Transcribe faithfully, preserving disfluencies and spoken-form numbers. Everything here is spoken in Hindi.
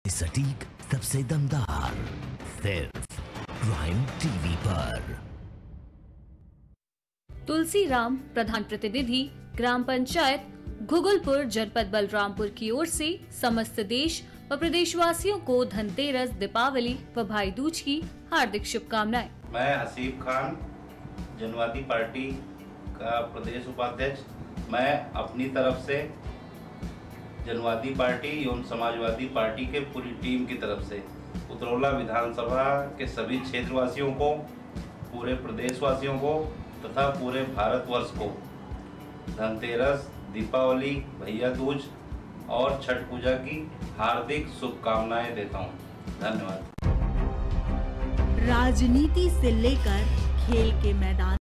सटीक सबसे दमदार सिर्फ प्राइम टीवी पर। तुलसी राम, प्रधान प्रतिनिधि, ग्राम पंचायत घुगुलपुर, जनपद बलरामपुर की ओर से समस्त देश व प्रदेशवासियों को धनतेरस, दीपावली व भाई दूज की हार्दिक शुभकामनाएं। मैं हसीब खान, जनवादी पार्टी का प्रदेश उपाध्यक्ष, मैं अपनी तरफ से जनवादी पार्टी एवं समाजवादी पार्टी के पूरी टीम की तरफ से उतरौला विधानसभा के सभी क्षेत्रवासियों को, पूरे प्रदेशवासियों को तथा पूरे भारतवर्ष को धनतेरस, दीपावली, भैया दूज और छठ पूजा की हार्दिक शुभकामनाएं देता हूं। धन्यवाद। राजनीति से लेकर खेल के मैदान